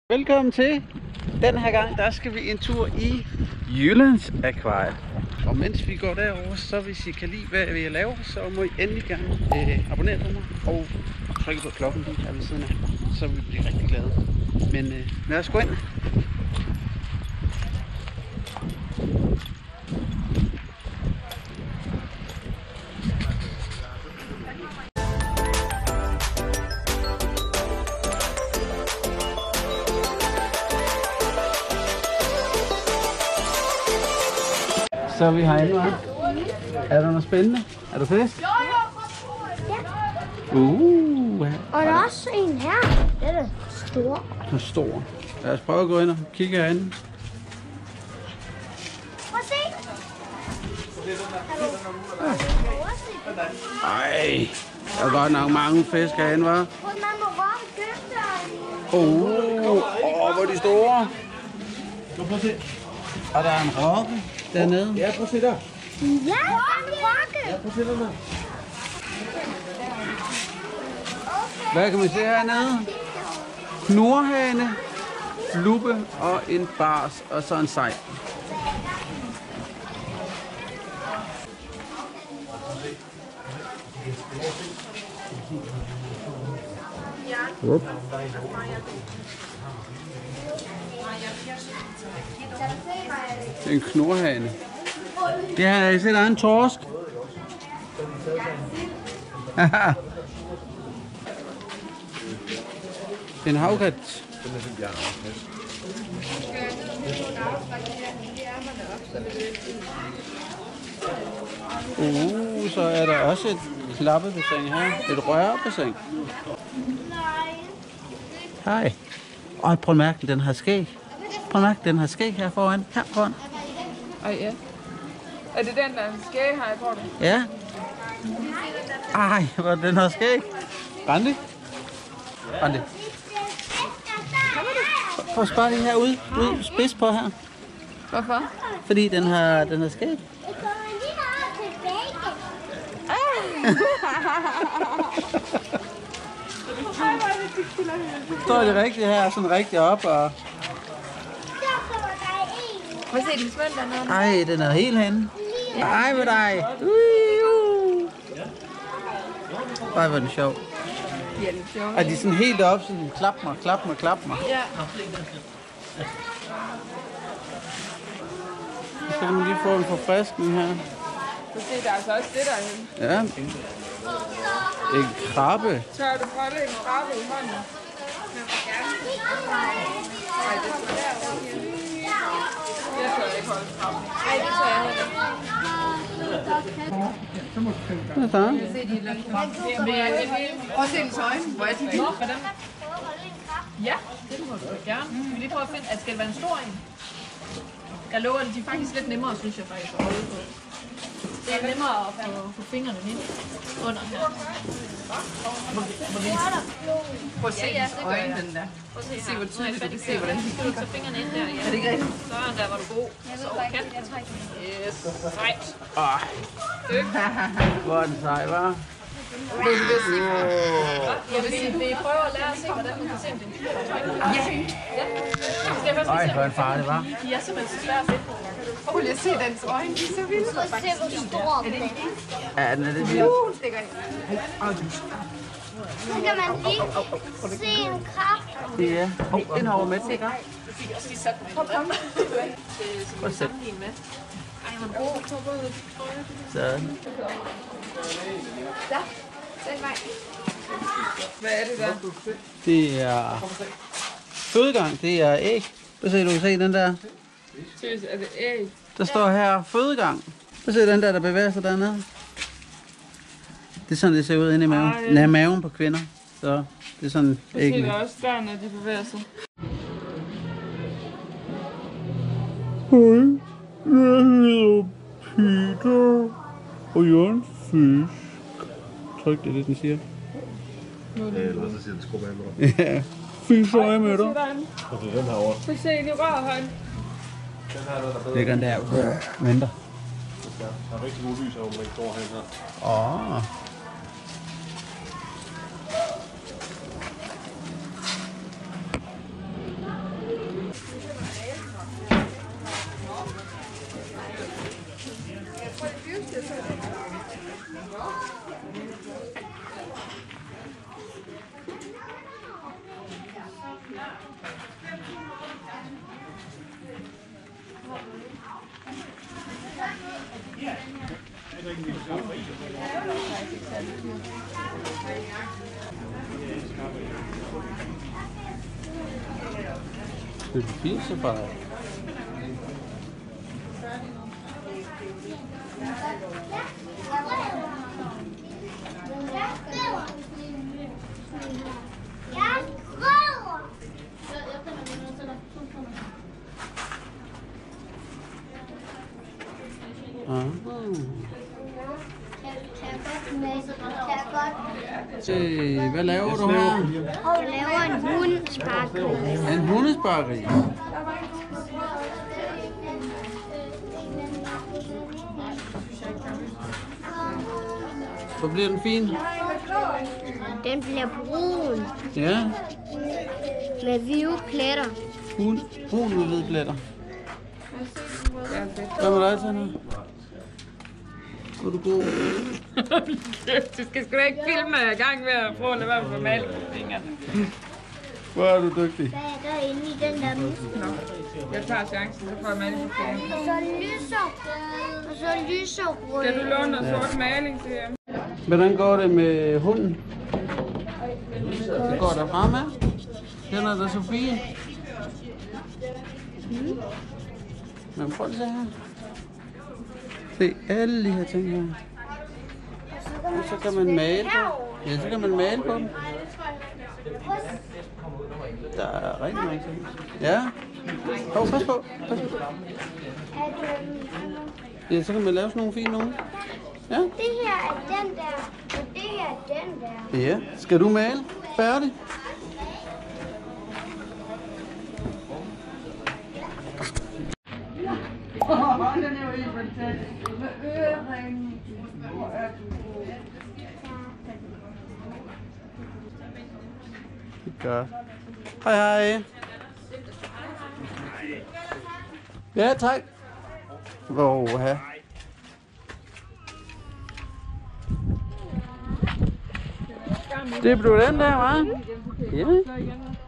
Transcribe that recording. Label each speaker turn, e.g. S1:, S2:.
S1: Velkommen til. Den her gang, der skal vi en tur i Jyllands Akvarium. Og mens vi går derover, så hvis I kan lide, hvad vi laver, så må I endelig gerne abonnere på mig og trykke på klokken lige her ved siden af. Så vil vi blive rigtig glade. Men lad os gå ind. Så er vi herinde, hva'? Er der noget spændende? Er du fisk?
S2: Ja.
S1: Og
S2: der er også en her. Den er stor.
S1: Den er stor. Lad os prøve at gå ind og kigge herinde.
S2: Prøv at se.
S1: Ej, der er godt nok mange fisk herinde, hva'?
S2: Man må godt købe
S1: Hvor er de store.
S3: Prøv at se.
S1: Og der er en rokke dernede.
S3: Ja, prøv at se der.
S2: Ja, en rokke.
S3: Ja, prøv at se der.
S1: Hvad kan man se hernede? Knurhane, fluppe og en bars og så en sej. Up. Det er en knurhane. Det her er set en torsk. En havkat. Så er der også et klappebassin her. Et rørbassin. Hej. Prøv at mærke, den har skæg. Prøv at mærke, den har skæg her foran. Her foran.
S4: Ej, ja. Er det den, der skæg har på det?
S1: Ja. Ej, hvor den har skæg. Randi? Randi. Prøv at spørge lige herude. Ud, spids på her.
S4: Hvorfor?
S1: Fordi den har skæg. Står det rigtigt her, sådan rigtig op og...
S4: Prøv at se, den svømmer dernede.
S1: Ej, den er helt henne. Ej, med dig. Ej, hvor er det sjovt.
S4: Ja, det er sjovt.
S1: Er de sådan helt op, sådan klap mig, klap mig, klap mig.
S4: Ja.
S1: Så kan man lige få en forfriskning her.
S4: Så se, der er altså også det derhen.
S1: Ja. En krabbe.
S4: Tør du holde en krabbe i hånden? Nej, det skal derovre igen. Jeg tør ikke holde krabbe. Nej, det tør jeg heller ikke.
S1: Hvad så?
S4: Prøv at se den øjne. Hvor er de vilde? Hvordan? Ja, det må du gerne. Vi vil lige prøve at finde, at skal det være en stor en? Jeg lover, at de er faktisk lidt nemmere, synes jeg faktisk, at holde på. Det er nemmere at få fingrene ind under her. Prøv at se øjnene der. Prøv at se, hvor tydeligt du kan se, hvordan de kan tage fingrene ind der. Ja. Er det ikke rigtigt? Sådan der, var du god. Så kan. Yes, sejt.
S1: Hvor er den sej, hva'?
S4: Jeg vil sige, vi prøver at lære at se, hvordan man kan se, om det er en fyr.
S1: Ej, hvor er den farlig, hva'?
S4: De er simpelthen så svære at finde. Prøv lige at se dens øjne, de er så vilde.
S2: Prøv at se, hvor stor den er.
S1: Ja, den er lidt vild.
S4: Stikker ind.
S2: Så kan man lige se en krab.
S1: Ja. Den har med, ikke?
S4: Vi fik også lige sat den. Prøv
S1: at se.
S4: Ej, hvor god.
S1: Sådan.
S4: Ja, den vej. Hvad er det der?
S1: Det er fødegang, det er æg. Prøv at se, du kan se den der.
S4: Seriøst, er det æg?
S1: Der står her fødegang. Prøv at se den der bevæger sig dernede. Det er sådan, det ser ud inde i maven. Nej, maven på kvinder. Så det er sådan æggene.
S4: Det er også der, når de bevæger sig.
S1: Hej, jeg hedder Peter, og jeg er en fisk. Tryk, det er det, den siger.
S3: Eller så siger den skub af med dig.
S1: Ja, fint så jeg med dig.
S3: Og det er den her over.
S4: Prøv at se, de rører højden.
S3: Den her der er bedre.
S1: Det er den der. Venter.
S3: Der er rigtig god lys over, man ikke står her.
S1: Det er fint så bare. Se, hvad laver du her?
S2: Jeg laver en hundesparkeri.
S1: En hundesparkeri. Så bliver den fin?
S2: Den bliver brun
S1: Ja.
S2: med hvide pletter.
S1: Brun med hvide pletter. Hvad med dig, Tanner? Er du god?
S4: Du skal sgu da ikke filme, når jeg er i gang med at prøve at lade være med at male på fingrene.
S1: Hvor er du dygtig?
S2: Hvad er der inde i den der mus?
S4: Jeg tager chancen, så får jeg maling på fingrene.
S2: Og så lyserød.
S4: Skal du låne noget sort maling til hjem?
S1: Hvordan går det med hunden? Det går der fremme. Den er da Sofie. Men prøv at se her. Se alle de her ting her. Og så kan man male på. Ja, så kan man male på dem. Der er rigtig mange ting. Ja. Hov, pas på. Pas på. Ja, så kan man lave sådan nogle fine nogle. Ja.
S2: Det her er den der, og det her er den der.
S1: Ja. Skal du male? Færdig. Den er jo helt fantastisk. Med øreringen. Hvor er du? Godt. Hej hej. Ja, tak. Åh, det blev den der, hva'? Ja.